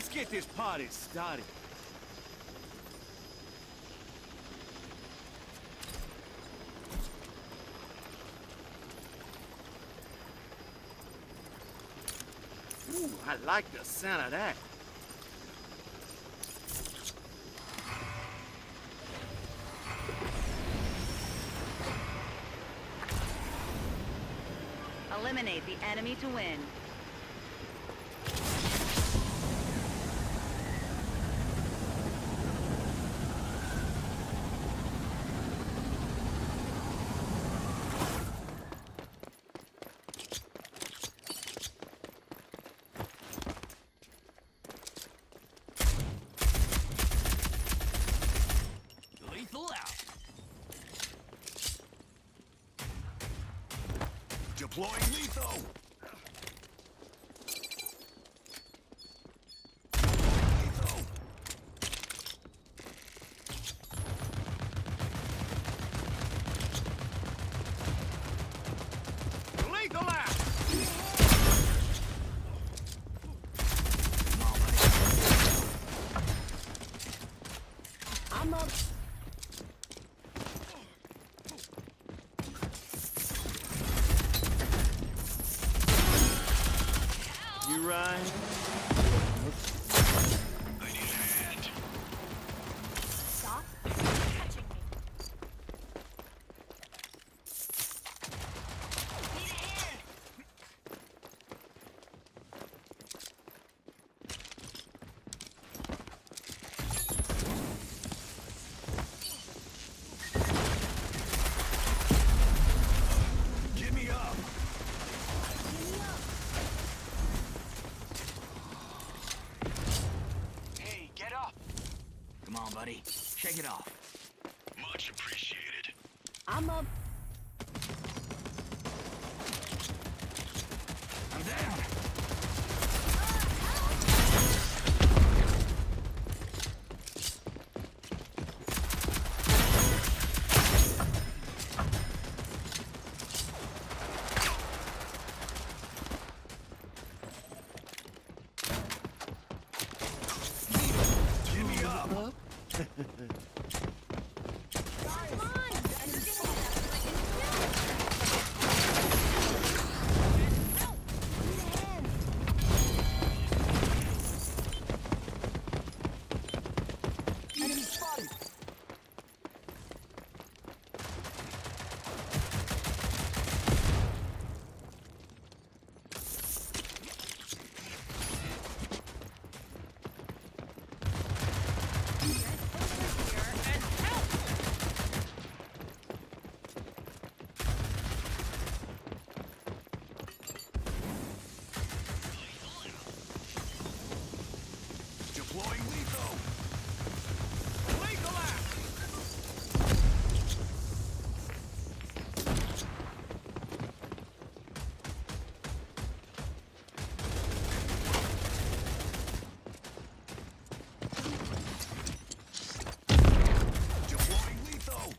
Let's get this party started. Ooh, I like the sound of that. Eliminate the enemy to win. Lethal out. Deploying lethal. Lethal out. I'm up. You right? I need a hand. Stop touching me. Need a hand. Get me up. Hey, get up. Come on, buddy. Shake it off. Much appreciated. I'm up. I'm down. Get me up. Come on. Enemy spotted. Deploying lethal. Lethal out. Deploying lethal.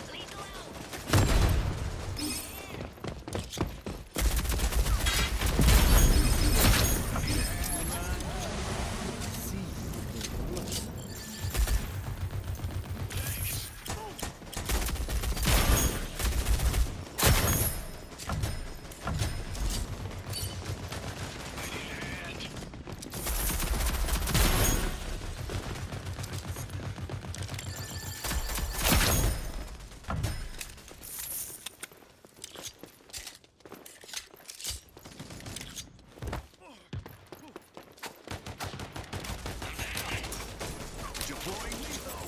Deploying lethal.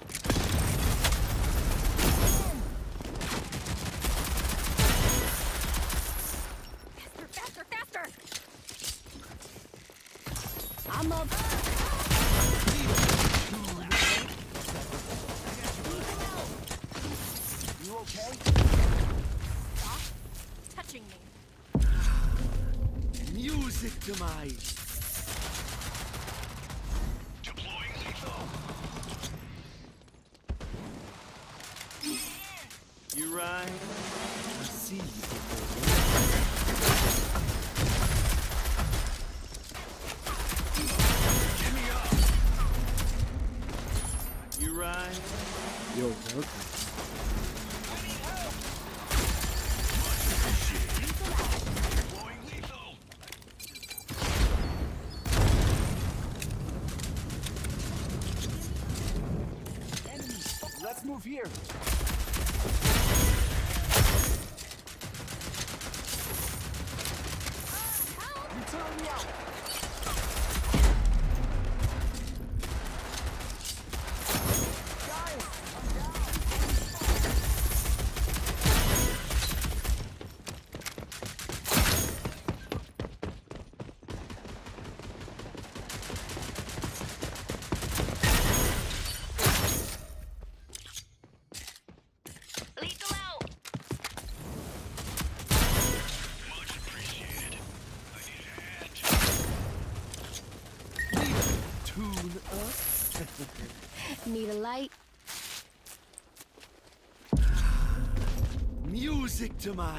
Faster, faster, faster. I'm up. You okay? Stop touching me. Music to my... Deploying lethal. You right? I see you. Give me Ryan. You're welcome. Let's move here. Return me out. Lethal out! Tune up. Need a light? Music to my...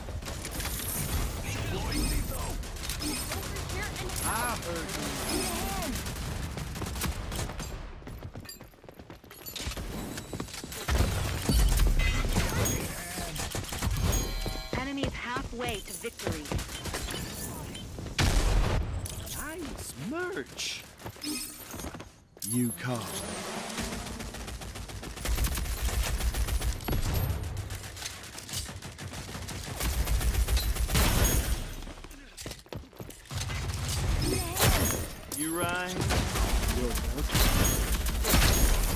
Over here and I heard you. Enemy is halfway to victory. Nice merch. New car. You Ryan. You're welcome.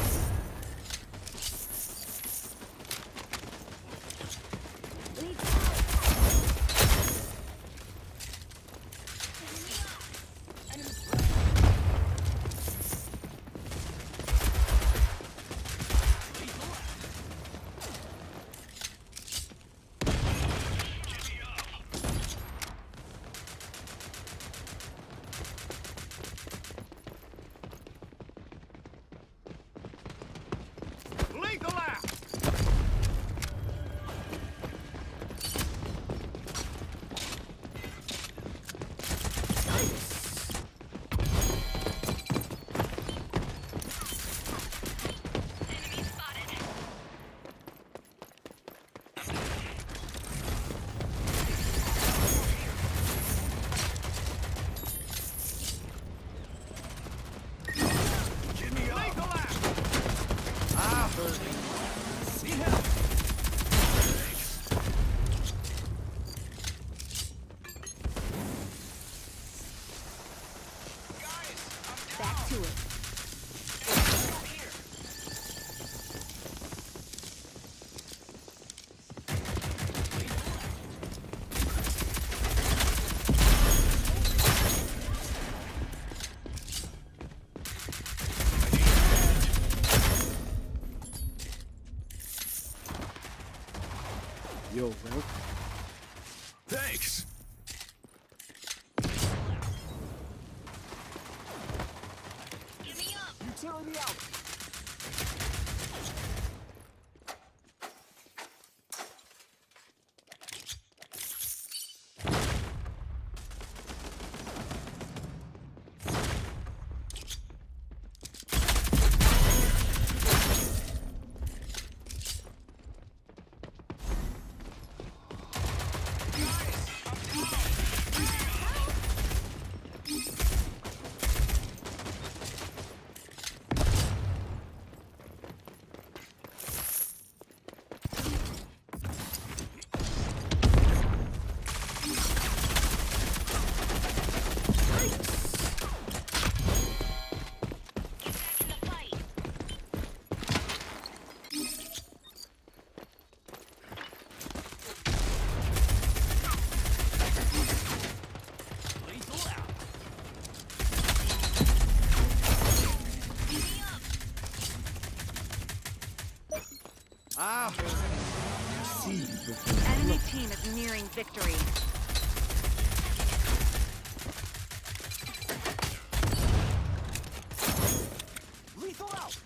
Lethal out. Lethal out. I heard you. See him. back to it. You're welcome. Thanks. Utility out. I heard you. See before Enemy team is nearing victory. Lethal out.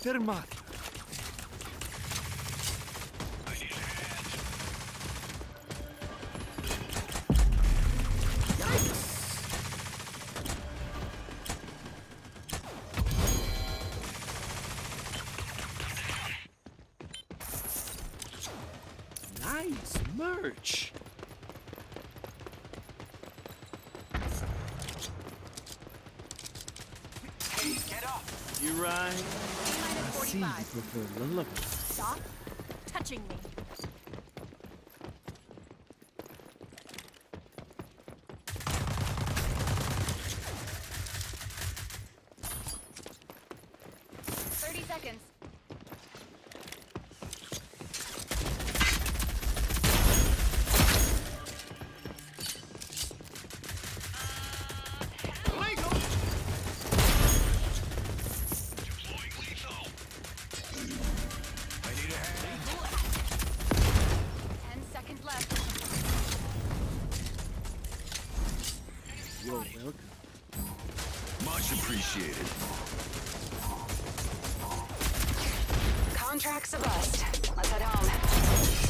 Fermate. Nice merch. Hey, get up! You right. I see you prefer lullaby. Stop touching me. Seconds. Deploying lethal. I need a hand. 10 seconds left. You're welcome. Much appreciated. Contract's a bust. Let's head home.